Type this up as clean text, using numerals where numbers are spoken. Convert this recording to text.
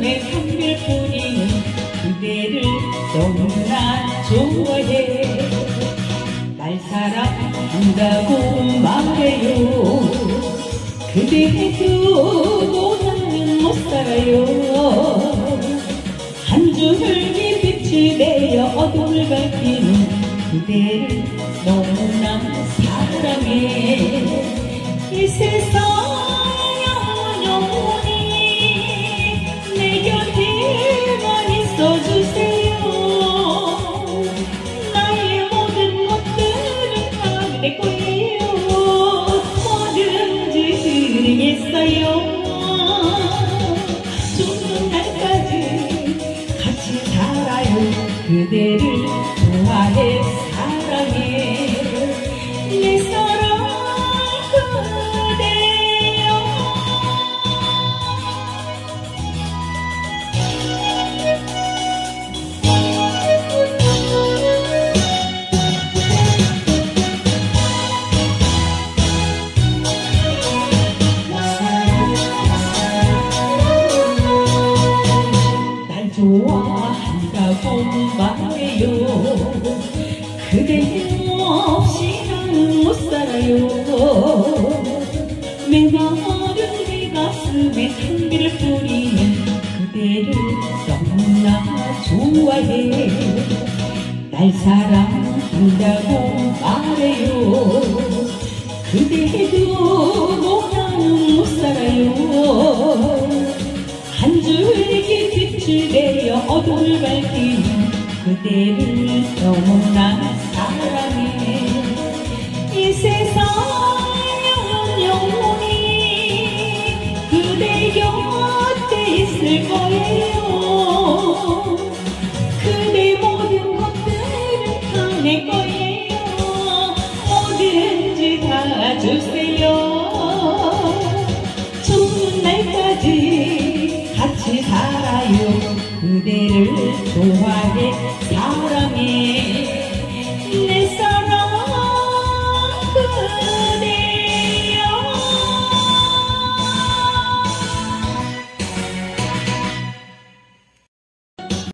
가슴에 한별 뿌리는 그대를 너무나 좋아해. 날 사랑한다고 말해요. 그대 두고 나는 못 살아요. 한 줄기 빛이 되어 어둠을 밝히는 그대를 너무나 사랑해. 이 세상 영원히 내 곁에만 있어주세요. 나의 모든 것들은 다 내 거예요. 뭐든지 드리겠어요. 죽는 날까지 같이 살아요. 그대를 좋아해 사랑해. 내 사랑 그대여. 날 좋아한다고 말해요. 그대 없이 나는 못 살아요. 메마른 내 가슴에 한비를 뿌리는 그대를 너무나 좋아해. 날 사랑한다고 말해요. 그대 두고 나는 못 살아요. 한 줄기 빛을 내어 어둠을 밝히는 그대를 너무나 사랑해. 이 세상 영원히 그대 곁에 있을 거예요.